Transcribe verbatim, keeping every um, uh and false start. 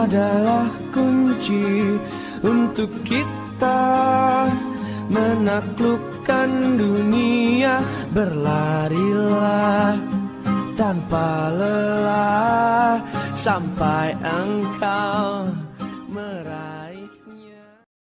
adalah kunci untuk kita menaklukkan dunia. Berlarilah tanpa lelah sampai engkau